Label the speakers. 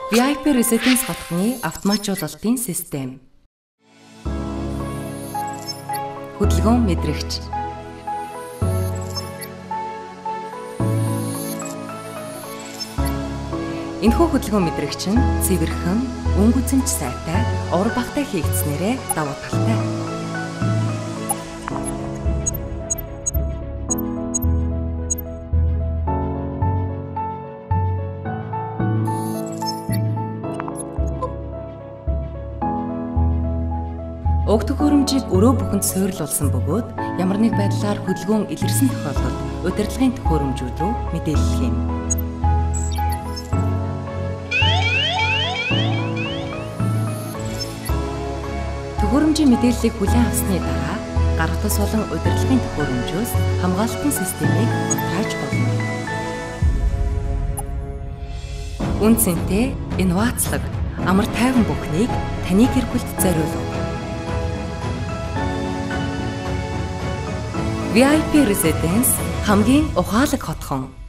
Speaker 1: VIP Residence хотгоны автоматжуулалтын систем. Хөдөлгөөн мэдрэгч. Энэхүү хөдөлгөөн мэдрэгч нь цэвэрхэн, өнгө үзэмж сайтай, ор багтай хийгдснээрээ давуу талтай. Уг төхөөрөмжийг өрөө бүхэнд суйрлуулсан бөгөөд ямар нэг байдлаар хөдөлгөөн илэрсэн тохиолдолд удирдлагын төхөөрөмжүүд рүү мэдээлэл хийнэ. Төхөөрөмжийн мэдээллийг хүлээн авсны дараа гарах тус болон удирдлагын төхөөрөмжөөс хамгаалтын системийг унтрааж болно. Үнцэнтэй, инновацлог, амар тайван бүхнийг таны гэр бүлд зориулав. VIP Residence хамгийн ухаалаг хотхон.